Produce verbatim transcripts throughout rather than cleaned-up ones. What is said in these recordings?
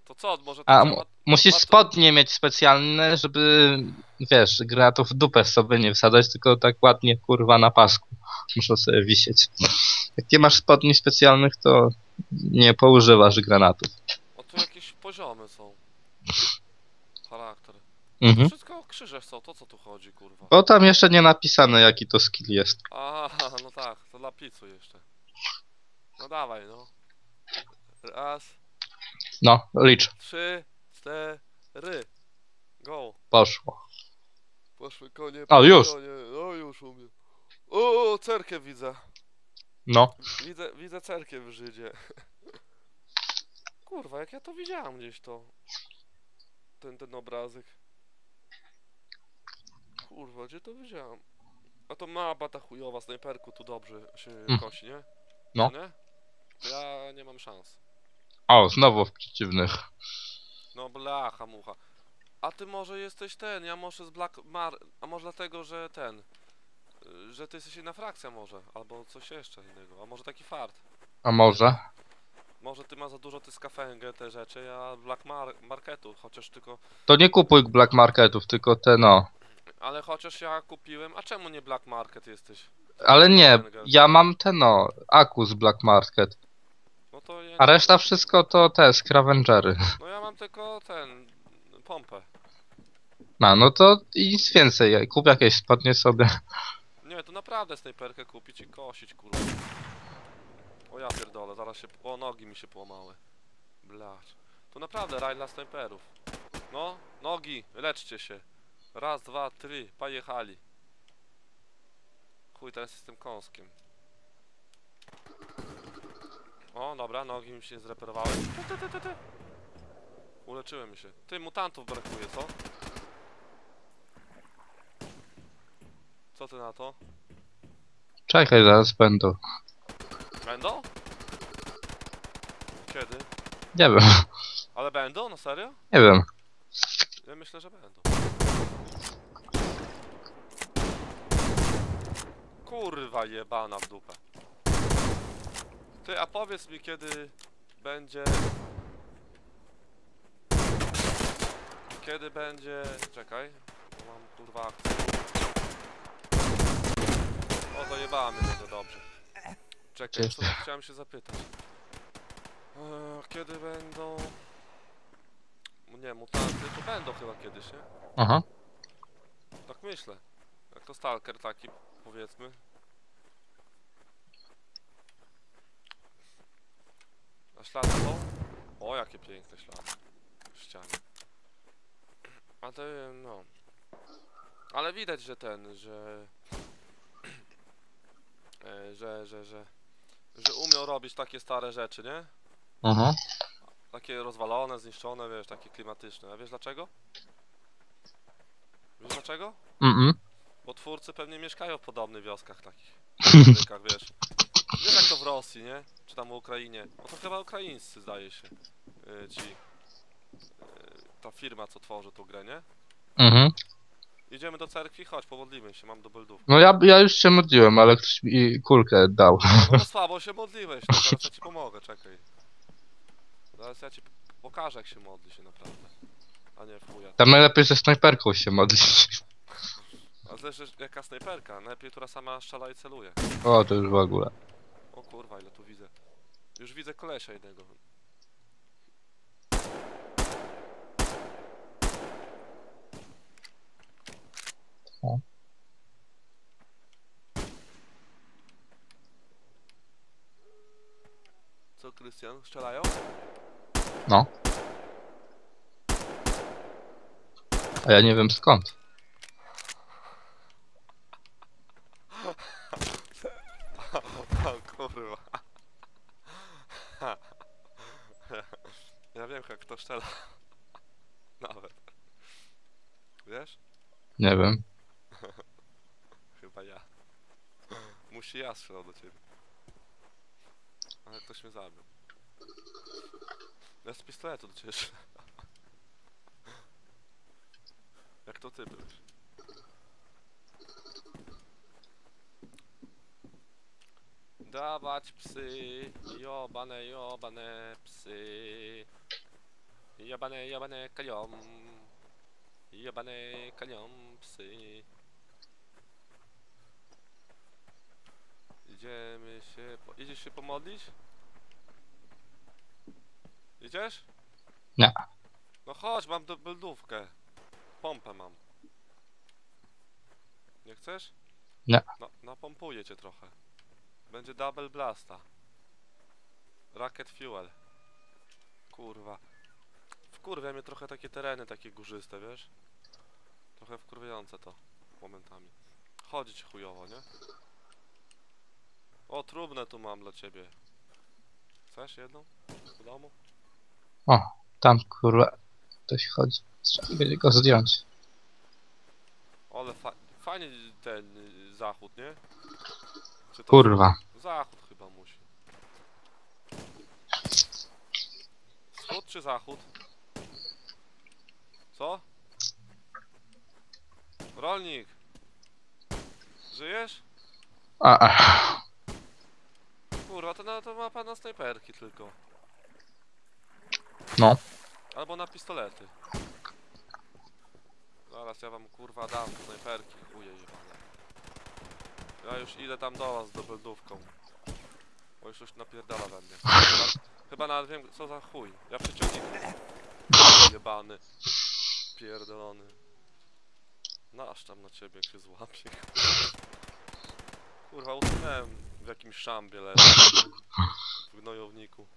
To co, może to A trzeba... mu musisz ma to... spodnie mieć specjalne, żeby, wiesz, granatów w dupę sobie nie wsadzać, tylko tak ładnie, kurwa, na pasku. Muszą sobie wisieć. Jak nie masz spodni specjalnych, to nie poużywasz granatów. O, tu jakieś poziomy są. Charakter. A to Mhm. wszystko krzyże są, to co tu chodzi, kurwa? Bo tam jeszcze nie napisane, jaki to skill jest. Aha, no tak, to dla picu jeszcze. No dawaj, no. Raz, No, licz. trzy, cztery. Go. Poszło. Poszły konie O, po już. pionie. No już u mnie. O, cerkiew widzę. No. Widzę, widzę cerkiew w Żydzie. Kurwa, jak ja to widziałem gdzieś to. Ten, ten obrazek. Kurwa, gdzie to widziałem? A to mapa ta chujowa, snajperku tu dobrze się Mm. kosi, nie? No. Co nie? To ja nie mam szans. O, znowu w przeciwnych. No blacha mucha. A ty może jesteś ten, ja może z Black Mar... A może dlatego, że ten... y, Że ty jesteś inna frakcja może, albo coś jeszcze innego, a może taki fart. A może? Może ty ma za dużo ty skafengę, te rzeczy, ja Black Mar Marketu, chociaż tylko... To nie kupuj Black Marketów, tylko te no. Ale chociaż ja kupiłem, a czemu nie Black Market jesteś? Tylko Ale nie, Skavenger. ja mam te no, Akus Black Market. No to ja A nie reszta mam. wszystko to te Scavengery. No ja mam tylko ten... Pompę. No, no to nic więcej, kup jakieś spodnie sobie. Nie, to naprawdę snajperkę kupić i kosić, kurwa. O ja pierdolę, zaraz się... O, nogi mi się połamały. Blacz. To naprawdę raj dla snajperów. No, nogi, leczcie się. Raz, dwa, trzy, pojechali. Chuj, teraz jestem kąskiem. O, dobra, nogi mi się zreperowały. Ty, ty, ty, ty, ty. Uleczyłem się. Ty, mutantów brakuje, co? Co ty na to? Czekaj, zaraz będą. Będą? Kiedy? Nie wiem, Ale będą? Na serio? nie wiem. Ja myślę, że będą. Kurwa jebana w dupę. Ty, a powiedz mi kiedy będzie... Kiedy będzie... Czekaj, bo mam kurwa akcję. O, zajebała mnie to dobrze. Czekaj, co chciałem się zapytać. Eee, kiedy będą... Nie, mutanty to będą chyba kiedyś, nie? Aha. Tak myślę. Jak to stalker taki, powiedzmy. A ślady są? O, jakie piękne ślady. W ścianie. A to, no... Ale widać, że ten, że... e, że, że, że... Że umiał robić takie stare rzeczy, nie? Aha. Takie rozwalone, zniszczone, wiesz, takie klimatyczne. A wiesz dlaczego? Wiesz dlaczego? Mhm. Bo twórcy pewnie mieszkają w podobnych wioskach takich. Budykach, wiesz. Wiesz jak to w Rosji, nie? Czy tam w Ukrainie. No to chyba ukraińscy, zdaje się. Yy, ci... Yy, ta firma, co tworzy tą grę, nie? Mhm. Idziemy do cerkwi? Chodź, pomodlimy się, mam dubeldów. No ja, ja już się modliłem, ale ktoś mi kulkę dał. No bo słabo się modliłeś, to zaraz ja ci pomogę, czekaj. Zaraz ja ci pokażę jak się modli się naprawdę. A nie w chuja. Tam najlepiej ze snajperką się modlić. A zależy jaka snajperka, najlepiej która sama strzela i celuje. O, to już w ogóle. O kurwa, ile tu widzę. Już widzę kolesia jednego. O. Co, Krystian? Strzelają? No. A ja nie wiem skąd. O kurwa. Ja wiem jak to strzela. Nawet. Wiesz? Nie wiem. Chyba ja. Musi ja strzelał do ciebie. Ale ktoś mnie zabił. Ja z pistoletu do ciebie strzelam. Jak to ty byłeś? Dawać psy, jobane, jobane psy. Jebane, jebane kaliom. Jebane kaliom psy. Idziemy się... Po... Idziesz się pomodlić? Idziesz? Nie. No chodź, mam dubeldówkę. Pompę mam. Nie chcesz? Nie. No, napompuję cię trochę. Będzie double blasta. Rocket fuel. Kurwa. Wkurwia mnie trochę takie tereny, takie górzyste, wiesz? Trochę wkurwiające to momentami. Chodzić chujowo, nie? O, trumnę tu mam dla ciebie. Chcesz jedną? Do domu? O, tam kurwa ktoś chodzi. Trzeba będzie go zdjąć. Ale fa fajnie ten y, zachód, nie? Czy to Kurwa. Zachód chyba musi. Wschód czy zachód? Co? Rolnik! Żyjesz? A, a. Kurwa, to, na, to ma pan na snajperki tylko. No. Albo na pistolety. Zaraz ja wam kurwa dam snajperki, chuje jebane. Ja już idę tam do was z dobeldówką. Bo już już napierdala we mnie. Chyba, chyba nawet wiem co za chuj. Ja przeciągnikiem. Jebany. Pierdolony. Nasz tam na ciebie jak się złapie. Kurwa, utknąłem w jakimś szambie leży. W gnojowniku.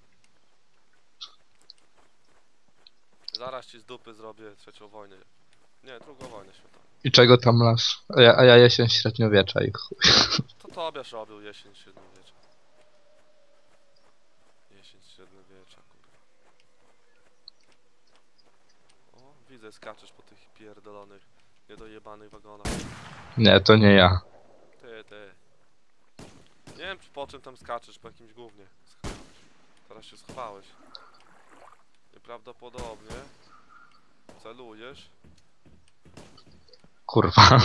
Zaraz ci z dupy zrobię trzecią wojnę. Nie, drugą wojnę światową. I czego tam masz? A ja, a ja jesień średniowiecza i chuj. To tobież robił jesień średniowiecza. Jesień średniowiecza, kurwa. O, widzę, skaczesz po tych pierdolonych, niedojebanych wagonach. Nie, to nie ja. Ty, ty. Nie wiem po czym tam skaczesz, po jakimś gównie. Schowałeś. Teraz się schowałeś. Nieprawdopodobnie. Celujesz. Kurwa.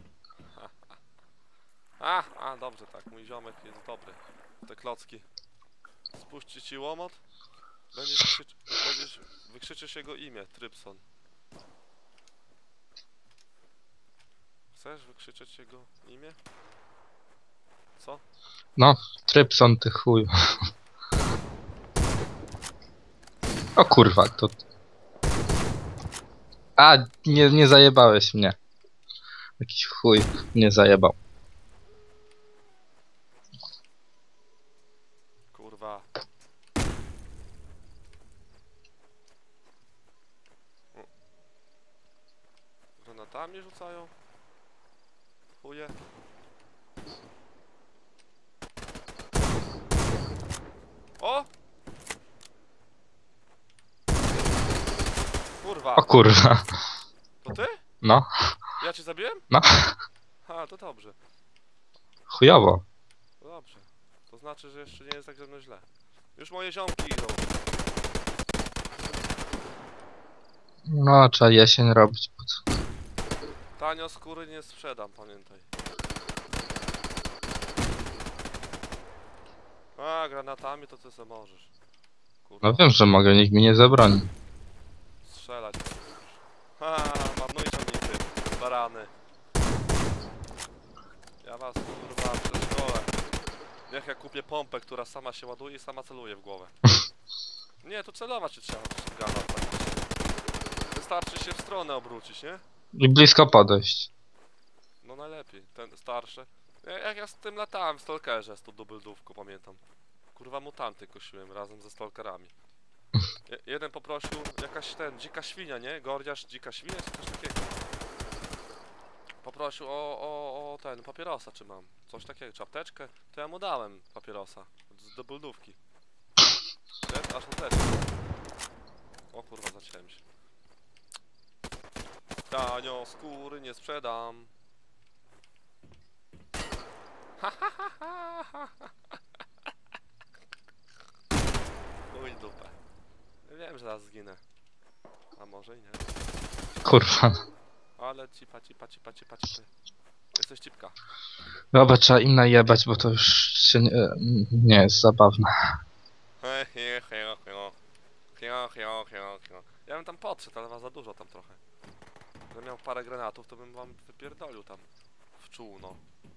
A, a, dobrze tak, mój ziomek jest dobry. Te klocki. Spuści ci łomot. Będziesz, krzycz... Będziesz... Wykrzyczysz jego imię, Trypson. Chcesz wykrzyczeć jego imię? Co? No, Trypson ty chuj. O kurwa, to... A, nie, nie zajebałeś mnie. Jakiś chuj mnie zajebał. Kurwa. O. Granatami rzucają? Chuje. O! Kurwa. O kurwa. To ty? No, Ja cię zabiłem? no. Ha, to dobrze. Chujowo. To dobrze. To znaczy, że jeszcze nie jest tak ze mną źle. Już moje ziomki idą. No, trzeba jesień robić. po co? Tanio skóry nie sprzedam, pamiętaj. A, granatami to ty se możesz. Kurwa, No wiem, że mogę, nikt mi nie zabroni. strzelać możesz. Ha, marnujcie mnie ty, barany. Ja was kurwa przeszkolę. Niech ja kupię pompę, która sama się ładuje i sama celuje w głowę. Nie, tu celować się trzeba w granat. Tak. Wystarczy się w stronę obrócić, nie? I blisko podejść. No najlepiej, ten starszy. Ja- Jak ja z tym latałem w stalkerze z tą dubeldówką, pamiętam. Kurwa mutanty kosiłem razem ze stalkerami. Je jeden poprosił jakaś ten, dzika świnia, nie? Gordiarz, dzika świnia czy coś takiego. Poprosił o, o, o ten, papierosa czy mam. Coś takiego, czy apteczkę. To ja mu dałem papierosa. Z dubeldówki. Wiesz, aż apteczkę. O kurwa, zaciąłem się. Tanio skóry nie sprzedam. Chuj dupę. Ja wiem, że zaraz zginę. A może i nie. Kurwa. Ale cipa, cipa, cipa, cipa, cipa. Jesteś cipka. Dobra, trzeba im najebać, bo to już się nie, nie jest zabawne. He, he, he, he. He, he, he, he. Ja bym tam podszedł, ale ma za dużo tam trochę. Gdybym miał parę granatów, to bym wam wypierdolił tam w czółno.